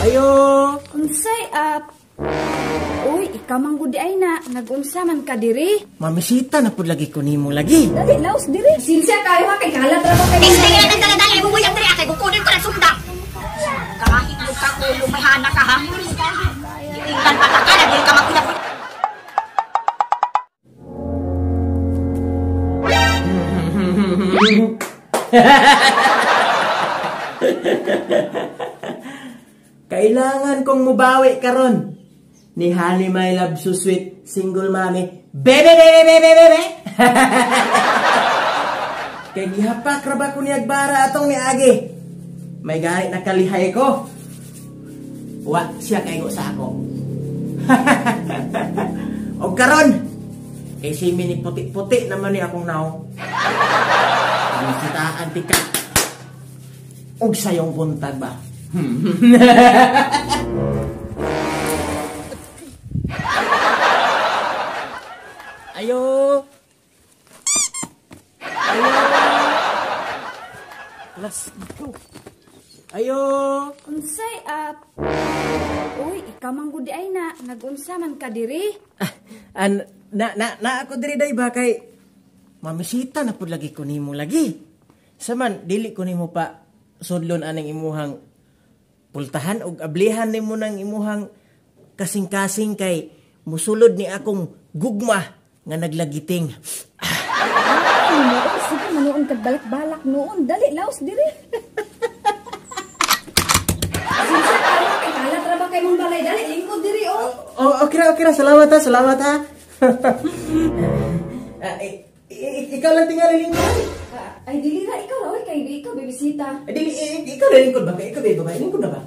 Ayo. Unsay uy, ikaw man gud ay na nagunsa man ka diri. Mamisita na pud lagi ko nimo lagi. Dali laos diri. Sinsya kayo ha kay kalat ra ba kay. Tingnan ang dala-dala mo buyang diri kay kukunin ko na sunda. Kahit ka ko lumahana ka ha. Tingnan pa ka na diri ka magkulap. Kailangan kong mubawi karon ni Honey My Love So Sweet Single Mommy Bebe. Kay gihapak ra ba ko ni Agbara atong niagi. May galit na kalihay ko. Wa siya kay go sa ako. Og karon si mini puti-puti naman ni akong naong. Sitaan tika. Og sayong buntag ba? Ayo. Ayo. Let's go. Ayo. Unsay uy, ikaw man gud ay na nagunsa man ka diri. Na ako diri day ba kay mamisita na pud lagi ko nimo lagi. Saman dili ko nimo pa sudlon aning imuhang pultahan og ablihan nimo nang imuhang kasing-kasing kay musulod ni akong gugma nga naglagiting. Sige manuon kag balak-balak noon. Dali laos diri. Sinsya kayo kay kalat ra ba kay mong balay. Dali lingkod diri oh. Okay ra. Salamat ha. Ikaw lang tingali lingkod. Ay dili na ikaw raw kay ikaw bibisita. Ikaw lang lingkod ba? Ikaw ba babae? Lingkod na ba?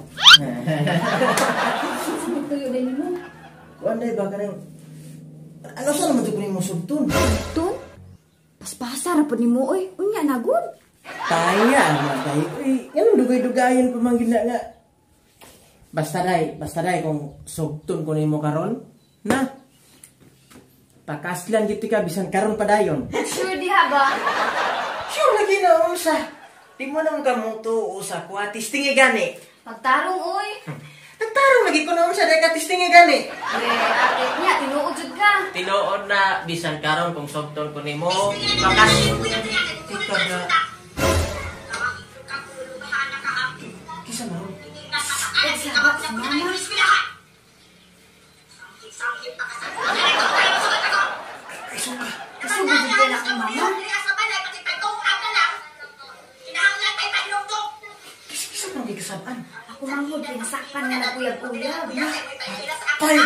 Sige tuyo din mo. Kuanday ba kanang ano sa naman ito mo subtun? Subtun? Paspasa ra pud nimo oy. Unya na gud. Taya matay. Uy, anong dugay-dugayan pa man gina nga. Basta day kung subtun ko nimo karon. Na. Pakaslan gito ka bisan karon pa dayon. Sure diha ba? Sure lagi na usa. Di mo nang kamuto usa kuatis tingi gani. Pagtarong oy. Nagtarong lagi ko na usa day katis tingi gani. Ate niya tinuod jud ka. Tinuod na bisan karon kung subtun ko nimo. Pakas. Ikaw na. Kisa na. Ay sabat sa mama. Kasi bigyan ako mama. Kisa pang gigasabaan. Ako manghod pinasakpan nga na kuyab-kuyab. Tay!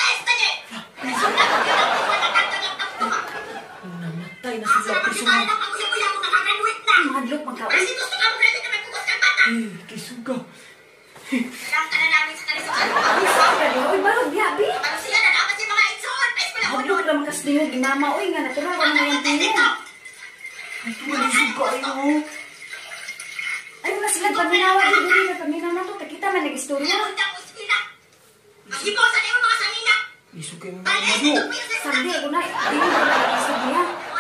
Namatay na sila prison. Madlok man ka. Kisuga. Uy, barog yabi. Madlok naman kas dingog ni mama. Uy, nga natural ka naman yung tingin. Ay, kisuga ayo. Ay, wala sila paminawa. Dili na paminawa na to. Kita man nag-istorya. Isuga yung mga mado. Sabi ko na. Dili ko na nag-istorya.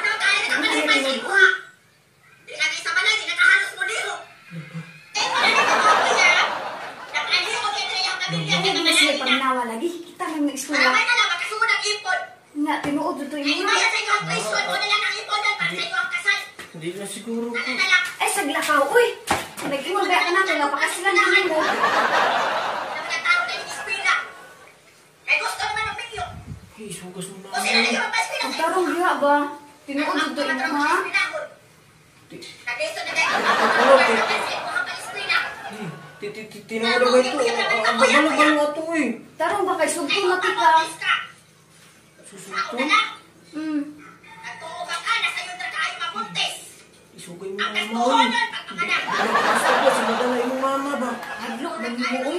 Ay, wala sila paminawa lagi. Kita man nag-istorya. Nga, tinuod ito yung mga. Hindi na siguro ko. Ay, saglakaw. Uy, nag-iwan ba ka na? Kaya napakasilan namin mo. Isugas mo na. Ang tarong diha ba? Tinuod ito yung mga. Tinuod ba ito? Balo-balo nga ito eh. Tarong ba kay sugtong na kita? Susutong? Isugay mo na mo. Basta ba, sinadala yung mama ba? Hadlok na mo uy.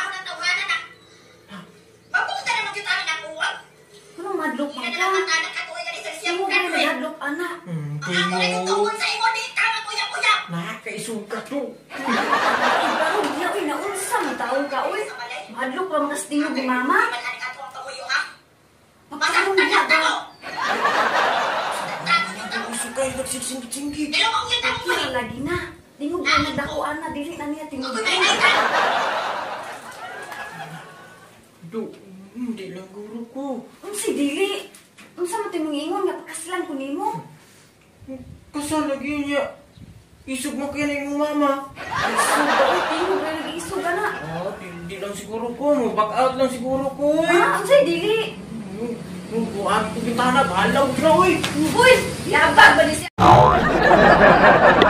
Anong hadlok man ka? Sino ba yung hadlok anak? Timo. Nakakaisuga to. Tarong diha uy, naunsa mo taong ka uy. Hadlok pa mga stingog ni mama. Pagkarong diha ba? Isugay, nagsisingit-singit. Kaya lagi na. Tingog na nagdakuan na, dili na niya tingog. Do, hindi lang guro ko. Unsa dili? Unsa man timong ingon nga pagkasilan ko nimo? Kasal lagi niya. Isog mo kaya na yung mama. Tingog na nag-isog ka na. Hindi lang siguro ko. Back out lang siguro ko. Unsa dili? Buwan ko kita na. Balaw na, uy. Uy, yabag ba ni siya?